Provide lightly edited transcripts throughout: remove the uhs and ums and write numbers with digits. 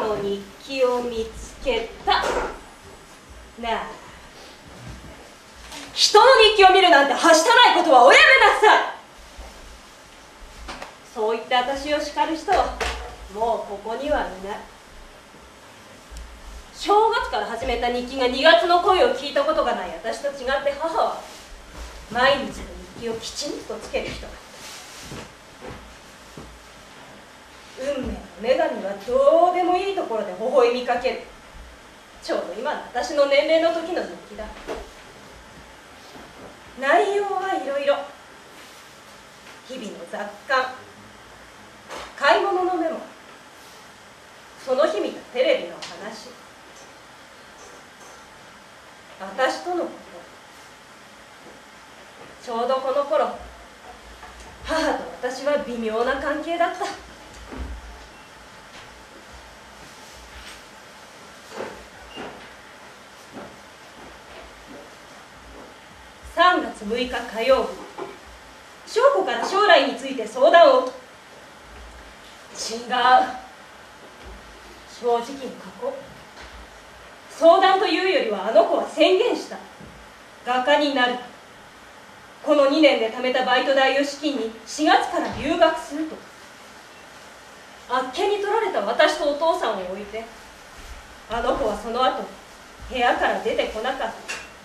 の日記を見つけた。なあ、人の日記を見るなんてはしたないことはおやめなさい。そう言って私を叱る人はもうここにはいない。正月から始めた日記が2月の声を聞いたことがない私と違って母は毎日の日記をきちんとつける人だった。運命の女神はどうでもいいところで微笑みかける。ちょうど今の私の年齢の時の日記だ。内容はいろいろ。日々の雑感、買い物のメモ、その日見たテレビの話、私とのこと。ちょうどこの頃、母と私は微妙な関係だった。3月6日火曜日、翔子から将来について相談を。違う、正直に書こう。相談というよりはあの子は宣言した。画家になる。この2年で貯めたバイト代を資金に4月から留学すると。あっけに取られた私とお父さんを置いて、あの子はその後部屋から出てこなかった。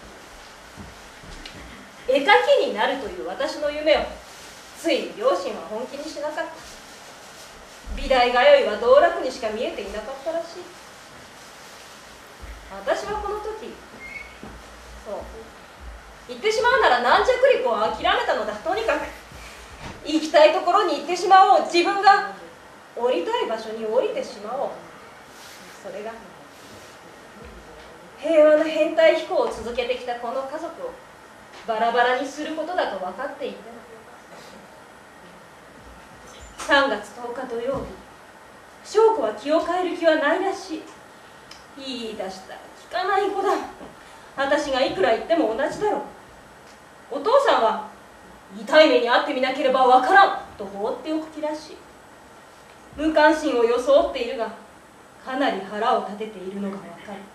絵描きになるという私の夢をついに両親は本気にしなかった。美大通いは道楽にしか見えていなかったらしい。私はこの時、そう言ってしまうなら軟着陸を諦めたのだ。とにかく行きたいところに行ってしまおう。自分が降りたい場所に降りてしまおう。それが平和な編隊飛行を続けてきたこの家族をバラバラにすることだと分かっていても、3月10日土曜日、翔子は気を変える気はないらしい。言い出したら聞かない子だ。私がいくら言っても同じだろう。お父さんは痛い目に遭ってみなければ分からんと放っておく気らしい。無関心を装っているがかなり腹を立てているのが分かる。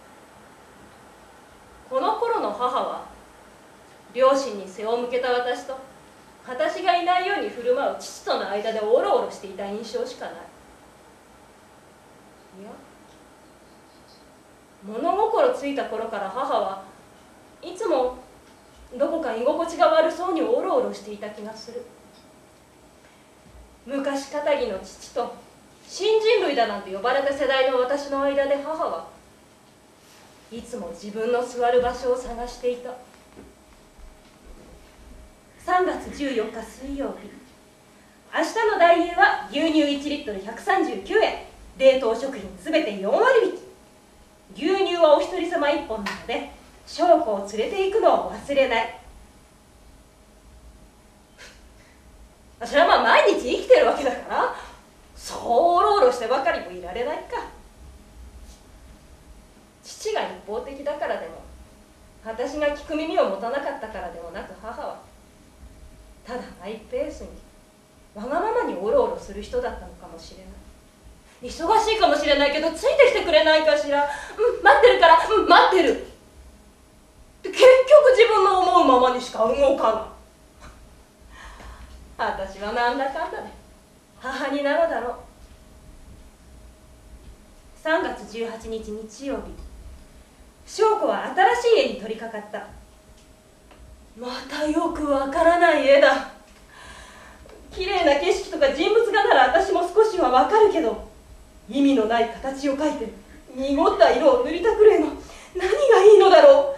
この頃の母は両親に背を向けた私と私がいないように振る舞う父との間でおろおろしていた印象しかない。いや、物心ついた頃から母はいつもどこか居心地が悪そうにおろおろしていた気がする。昔かたぎの父と新人類だなんて呼ばれた世代の私の間で母はいつも自分の座る場所を探していた。3月14日水曜日、明日のダイエーは牛乳1リットル139円、冷凍食品すべて4割引き。牛乳はお一人様1本なので翔子を連れて行くのを忘れない。それはまあ毎日生きてるわけだからそうおろおろしてばかりもいられないか。父が一方的だからでも私が聞く耳を持たなかったからでもなく、母はただマイペースにわがままにおろおろする人だったのかもしれない。忙しいかもしれないけどついてきてくれないかしら。待ってるから、待ってる。で結局自分の思うままにしか動かない。私はなんだかんだで母になるだろう。3月18日日曜日、翔子は新しい絵に取り掛かった。またよくわからない絵だ。綺麗な景色とか人物画なら私も少しはわかるけど、意味のない形を描いて濁った色を塗りたくる絵の何がいいのだろ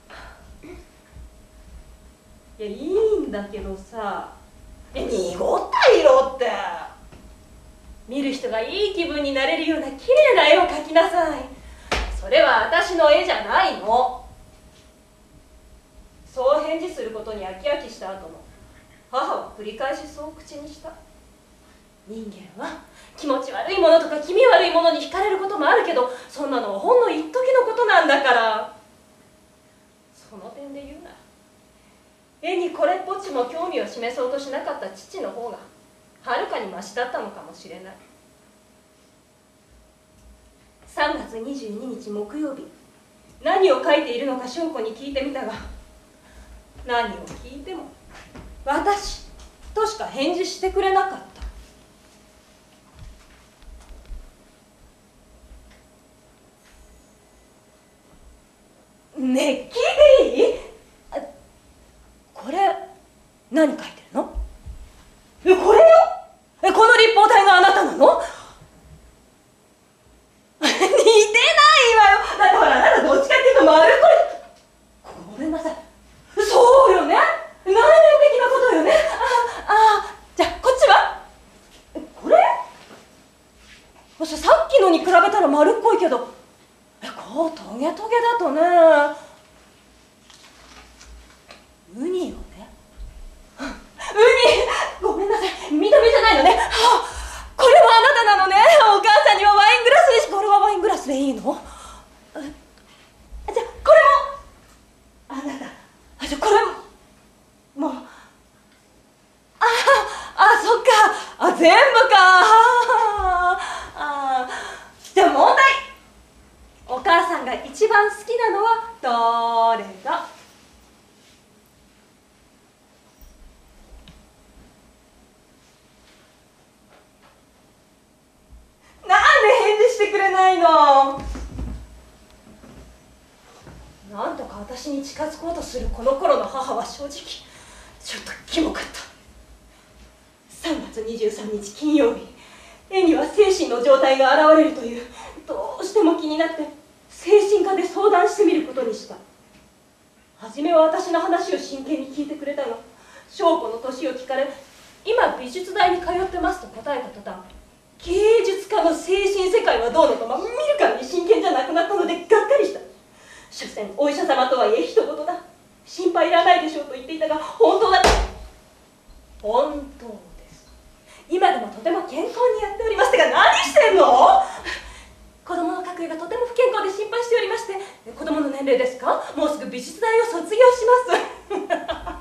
う。いや、いいんだけどさ、濁った色って見る人がいい気分になれるような綺麗な絵を描きなさい。それは私の絵じゃないの。そう返事することに飽き飽きした後も母は繰り返しそう口にした。人間は気持ち悪いものとか気味悪いものに惹かれることもあるけど、そんなのはほんの一時のことなんだから。その点で言うなら絵にこれっぽっちも興味を示そうとしなかった父の方がはるかにマシだったのかもしれない。 3月22日木曜日、何を書いているのか翔子に聞いてみたが、何を聞いても私としか返事してくれなかった。ねえ、聞いていい？これ何書いてるの？これよ！この立方体があなたなの？似てないわよ。だってほら、あなたどっちかっていうと丸っこい。ごめんなさい。そうよね、内面的なことよね。じゃあこっちはこれ？さっきのに比べたら丸っこいけど、こうトゲトゲだとね、ウニよね。ウニ、ごめんなさい、見た目じゃないのね。これはあなたなのね。お母さんにはワイングラスでし、これはワイングラスでいいの？じゃあこれもあなた。じゃあこれもう、そっか、全部か。じゃあ問題。お母さんが一番好きなのはどれだ？なんで返事してくれないの？なんとか私に近づこうとするこの頃の母は正直ちょっとキモかった。3月23日金曜日、絵には精神の状態が現れるという、どうしても気になって精神科で相談してみることにした。初めは私の話を真剣に聞いてくれたが、翔子の年を聞かれ、今美術大に通ってますと答えた途端、芸術家の精神世界はどうのと、見るからに真剣じゃなくなったのでがっかりした。所詮お医者様とはいえ一言だ、心配いらないでしょうと言っていたが、本当だ。本当です。今でもとても健康にやっておりましたが、何してんの？子供の学位がとても不健康で心配しておりまして。子供の年齢ですか？もうすぐ美術大を卒業します。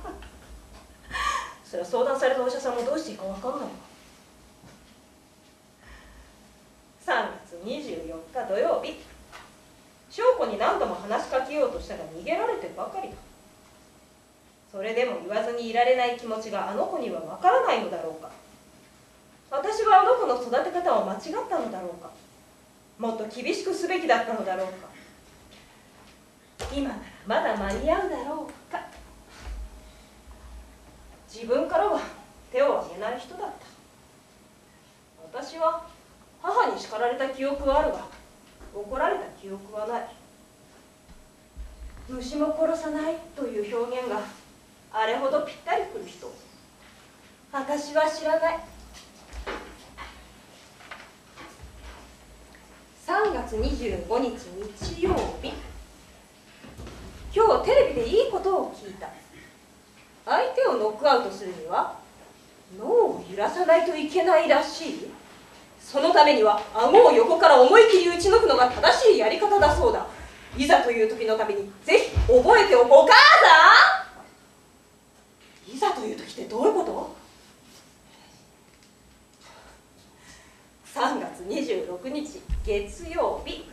それは相談されたお医者さんもどうしていいか分かんないわ。3月24日土曜日、翔子に何度も話しかけようとしたが逃げられてばかりだ。それでも言わずにいられない気持ちがあの子には分からないのだろうか。私はあの子の育て方を間違ったのだろうか。もっと厳しくすべきだったのだろうか。今ならまだ間に合うだろうか。自分からは手を挙げない人だった。私は母に叱られた記憶はあるが、怒られた記憶はない。虫も殺さないという表現があれほどぴったりくる人、私は知らない。3月25日日曜日、今日テレビでいいことを聞いた。相手をノックアウトするには脳を揺らさないといけないらしい。そのためには顎を横から思い切り打ち抜くのが正しいやり方だそうだ。いざという時のためにぜひ覚えておこう。お母さん、いざという時ってどういうこと？ 3 月26日月曜日、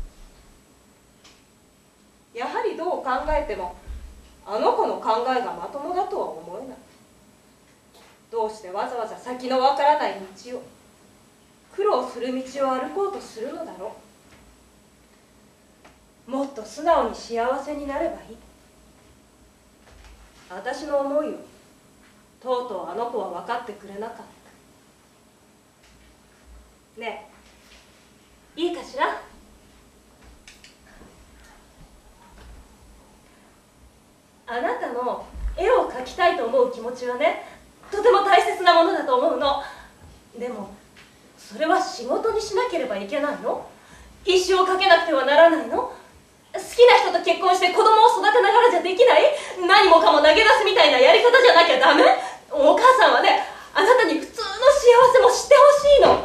やはりどう考えてもあの子の考えがまともだとは思えない。どうしてわざわざ先のわからない道を、苦労する道を歩こうとするのだろう。もっと素直に幸せになればいい。私の思いをとうとうあの子は分かってくれなかった。ねえ、いいかしら？あなたの絵を描きたいと思う気持ちはね、とても大切なものだと思うの。でもそれは仕事にしなければいけないの？一生かけなくてはならないの？好きな人と結婚して子供を育てながらじゃできない？何もかも投げ出すみたいなやり方じゃなきゃダメ？お母さんはね、あなたに普通の幸せも知ってほしいの。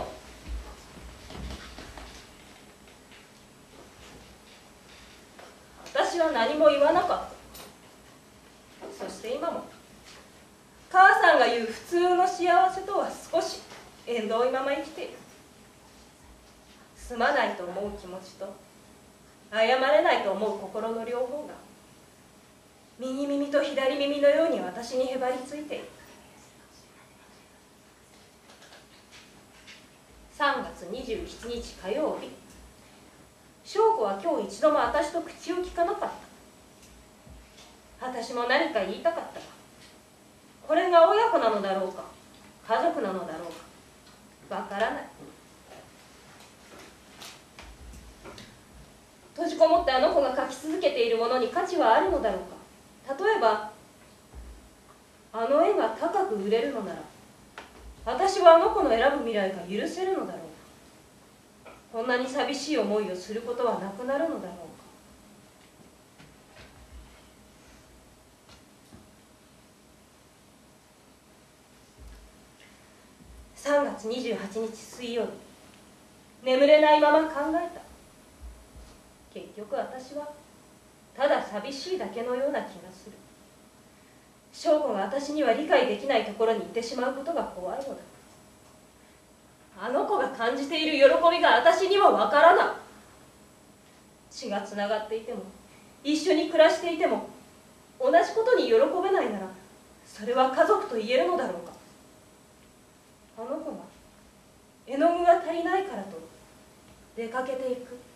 私は何も言わなかった。そして今も母さんが言う普通の幸せとは少し縁遠いまま生きている。 すまないと思う気持ちと謝れないと思う心の両方が右耳と左耳のように私にへばりついている。3月27日火曜日、翔子は今日一度も私と口を聞かなかった。私も何か言いたかったが、これが親子なのだろうか家族なのだろうかわからない。閉じこもってあの子が描き続けているものに価値はあるのだろうか。例えばあの絵が高く売れるのなら、私はあの子の選ぶ未来が許せるのだろうか。こんなに寂しい思いをすることはなくなるのだろうか。3月28日水曜日、眠れないまま考えた。結局私はただ寂しいだけのような気がする。翔子が私には理解できないところに行ってしまうことが怖いのだ。あの子が感じている喜びが私にはわからない。血がつながっていても一緒に暮らしていても同じことに喜べないなら、それは家族と言えるのだろうか。あの子が絵の具が足りないからと出かけていく。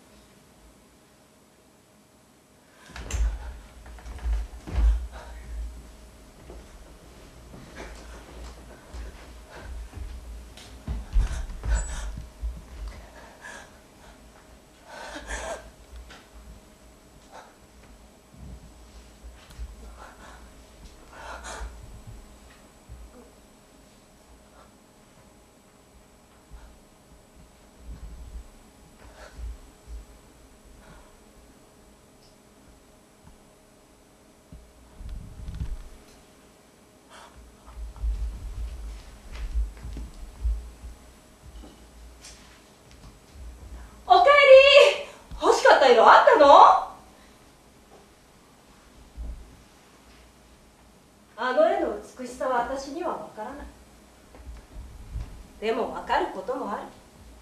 色あったの？あの絵の美しさは私には分からない。でも分かることもある。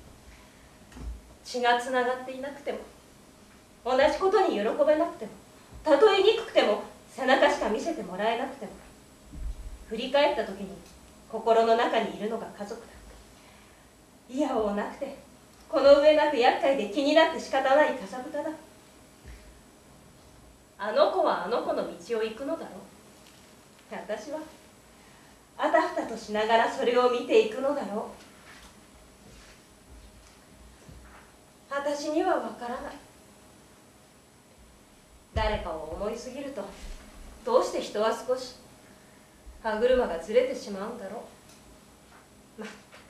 血がつながっていなくても、同じことに喜べなくても、たとえ憎くても背中しか見せてもらえなくても、振り返った時に心の中にいるのが家族だ。いやおうなくて、この上なく厄介で気になって仕方ないかさぶただ。あの子はあの子の道を行くのだろう。私はあたふたとしながらそれを見ていくのだろう。私には分からない。誰かを思いすぎると、どうして人は少し歯車がずれてしまうんだろう。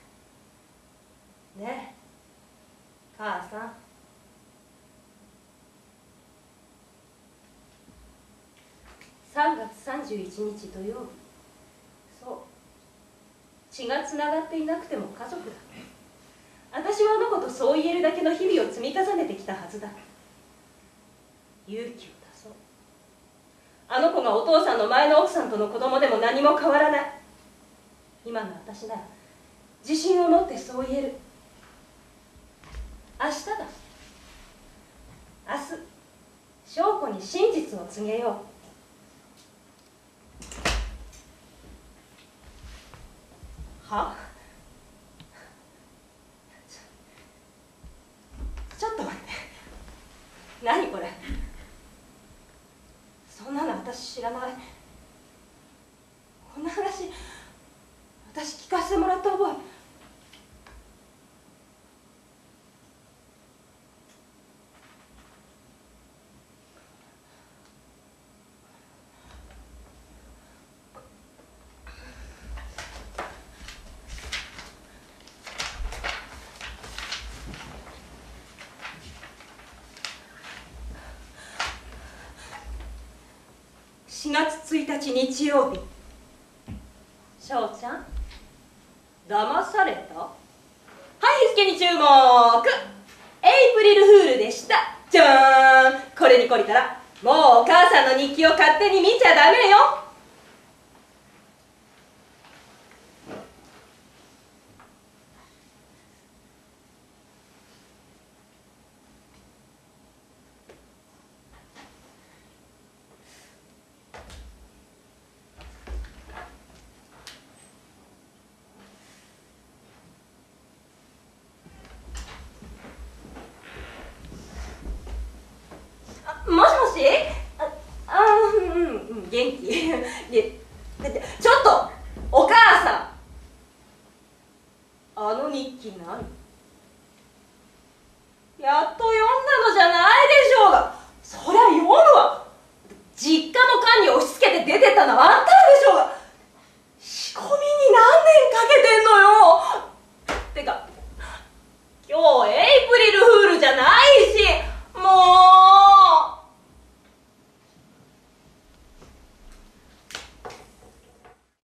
ねえ母さん。3月31日土曜日。そう、血がつながっていなくても家族だ。私はあの子とそう言えるだけの日々を積み重ねてきたはずだ。勇気を出そう。あの子がお父さんの前の奥さんとの子供でも何も変わらない。今の私なら自信を持ってそう言える。明日だ。明日、翔子に真実を告げよう。は？ちょっと待って。何これ。そんなの私知らない。こんな話私聞かせてもらった覚え。4月1日日曜日。翔ちゃん、騙された？はい、日付に注目。エイプリルフールでした。じゃーん。これに懲りたらもうお母さんの日記を勝手に見ちゃダメよ。 元気でちょっとお母さん、あの日記何？やっと読んだのじゃないでしょうが。そりゃ読むわ。実家の官に押し付けて出てったのはあん